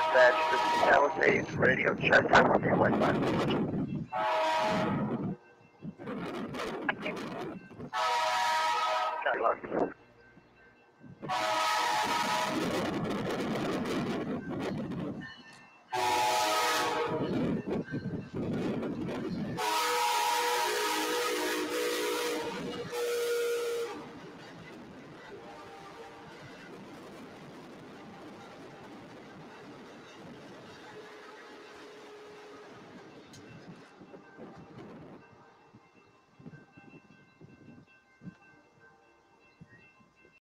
dispatch, this is Palisades radio check. I'm on the line. Got luck.